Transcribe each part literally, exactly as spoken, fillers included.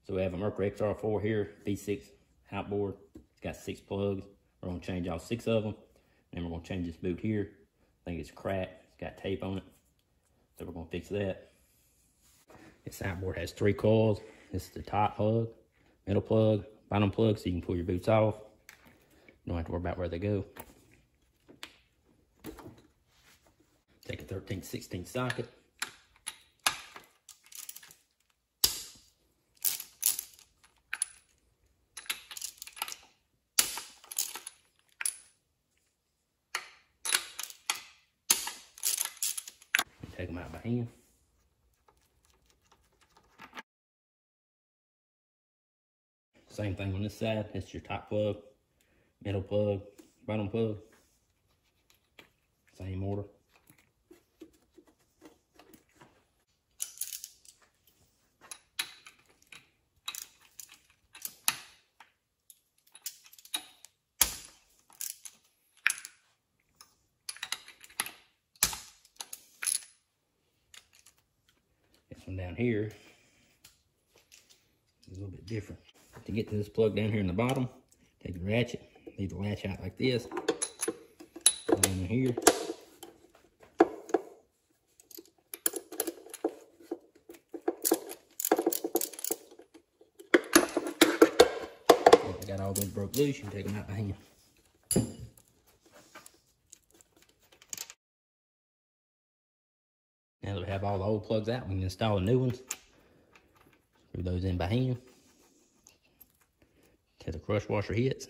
So we have a Mercury X R four here, B six outboard. It's got six plugs. We're gonna change all six of them. And we're gonna change this boot here. I think it's cracked, it's got tape on it. So we're gonna fix that. This outboard has three coils. This is the top plug, middle plug, bottom plug, so you can pull your boots off. You don't have to worry about where they go. Take a thirteen sixteen socket. Take them out by hand. Same thing on this side. It's your top plug, middle plug, bottom plug. Same order. This one down here is a little bit different. To get to this plug down here in the bottom, take the ratchet, leave the latch out like this. Put it in here. Once I got all those broke loose, you can take them out by hand. Now that we have all the old plugs out, we can install the new ones. Screw those in by hand till the crush washer hits.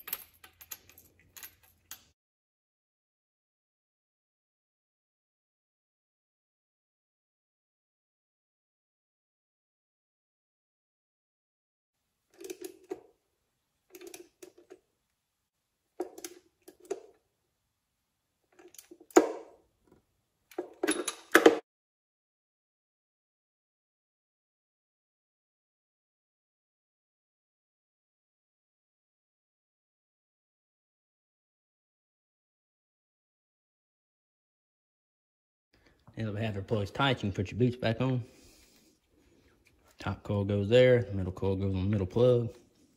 Now that we have our plugs tight, you can put your boots back on. Top coil goes there, the middle coil goes on the middle plug.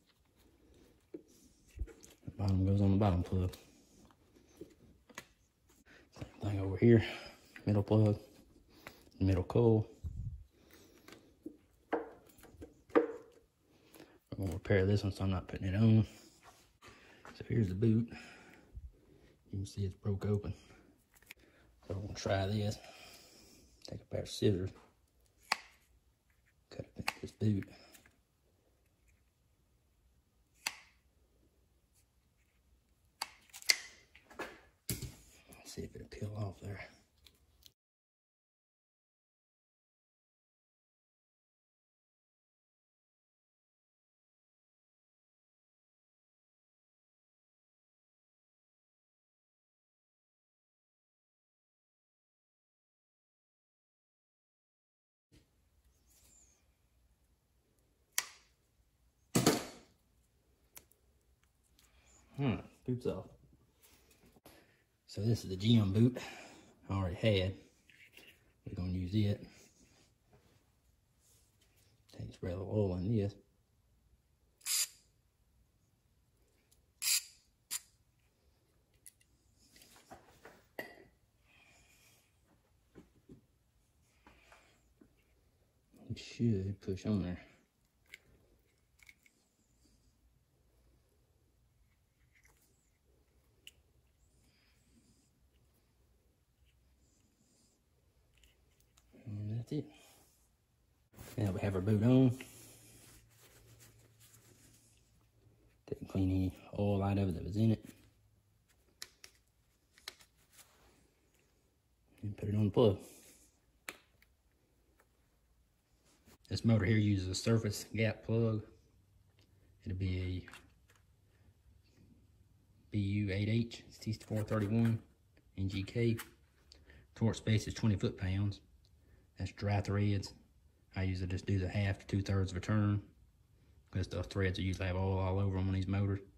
The bottom goes on the bottom plug. Same thing over here, middle plug, middle coil. We're gonna repair this one, so I'm not putting it on. So here's the boot. You can see it's broke open. So we're gonna try this. Take a pair of scissors, cut up this boot. Let's see if it'll peel off there. Hmm, boot's off. So this is the G M boot I already had. We're gonna use it. Take a spray a little oil on this. It should push on there. And that's it. Now we have our boot on. Didn't clean any oil out of it that was in it. And put it on the plug. This motor here uses a surface gap plug. It'll be a B U eight H, it's T four thirty-one, N G K. Torque space is twenty foot-pounds. That's dry threads. I usually just do the half to two-thirds of a turn, because the threads will usually have oil all over them on these motors.